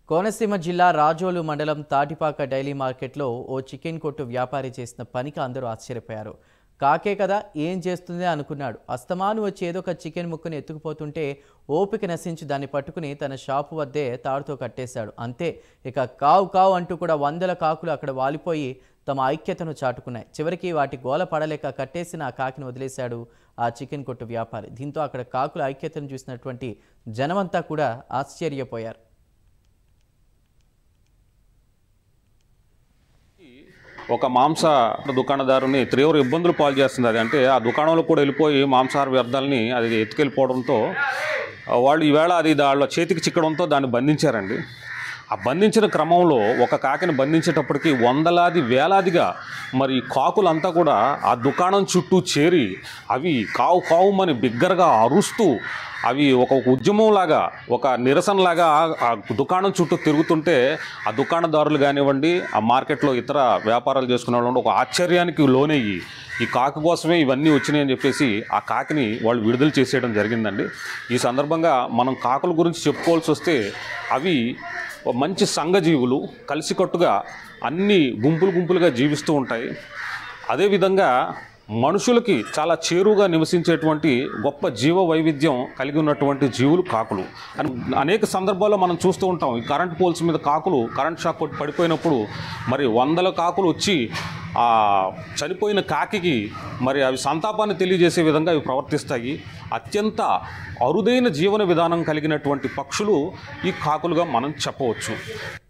కోనసీమ జిల్లా రాజోలు మండలం తాటిపాక డైలీ మార్కెట్లో ఓ చికెన్ కొట్టు వ్యాపారి చేసిన పనికి అందరూ ఆశ్చర్యపోయారు. కాకే కదా ఏం చేస్తుందే అనుకున్నాడు. అస్తమాను వచ్చి ఏదో ఒక చికెన్ ముక్కని ఎత్తుకుపోతుంటే ఓపిక నశించి దాన్ని పట్టుకుని తన షాపు వద్దే తాడుతో కట్టేశాడు. అంతే, ఇక కావు కావు అంటూ కూడా వందల కాకులు అక్కడ వాలిపోయి తమ ఐక్యతను చాటుకున్నాయి. చివరికి వాటి గోల పడలేక కట్టేసిన ఆ కాకిని వదిలేశాడు ఆ చికెన్ కొట్టు వ్యాపారి. దీంతో అక్కడ కాకుల ఐక్యతను చూసినటువంటి జనమంతా కూడా ఆశ్చర్యపోయారు. ఒక మాంస దుకాణదారుని తీవ్ర ఇబ్బందులు పాలు చేస్తుంది. అది అంటే ఆ దుకాణంలో కూడా వెళ్ళిపోయి మాంసాహార వ్యర్థాలని అది ఎత్తుకెళ్ళిపోవడంతో వాళ్ళు ఈవేళ అది వాళ్ళ చేతికి చిక్కడంతో దాన్ని బంధించారండి. ఆ బంధించిన క్రమంలో ఒక కాకిని బంధించేటప్పటికి వందలాది వేలాదిగా మరి కాకులంతా కూడా ఆ దుకాణం చుట్టూ చేరి అవి కావు కావుమని బిగ్గరగా అరుస్తూ అవి ఒక ఉద్యమంలాగా ఒక నిరసనలాగా ఆ దుకాణం చుట్టూ తిరుగుతుంటే ఆ దుకాణదారులు కానివ్వండి, ఆ మార్కెట్లో ఇతర వ్యాపారాలు చేసుకునే వాళ్ళు ఒక ఆశ్చర్యానికి లోనయ్యి ఈ కాకి కోసమే ఇవన్నీ వచ్చినాయి అని చెప్పేసి ఆ కాకిని వాళ్ళు విడుదల చేసేయడం జరిగిందండి. ఈ సందర్భంగా మనం కాకుల గురించి చెప్పుకోవాల్సి వస్తే అవి మంచి సంఘజీవులు, కలిసికట్టుగా అన్ని గుంపులుగా జీవిస్తూ ఉంటాయి. అదేవిధంగా మనుషులకి చాలా చేరువుగా నివసించేటువంటి గొప్ప జీవ వైవిధ్యం కలిగి ఉన్నటువంటి జీవులు కాకులు. అనేక సందర్భాల్లో మనం చూస్తూ ఉంటాం. ఈ కరెంట్ పోల్స్ మీద కాకులు కరెంట్ షాక్ కొట్టి పడిపోయినప్పుడు మరి వందల కాకులు వచ్చి ఆ చనిపోయిన కాకికి మరి అవి సంతాపాన్ని తెలియజేసే విధంగా అవి ప్రవర్తిస్తాయి. అత్యంత అరుదైన జీవన విధానం కలిగినటువంటి పక్షులు ఈ కాకులుగా మనం చెప్పవచ్చు.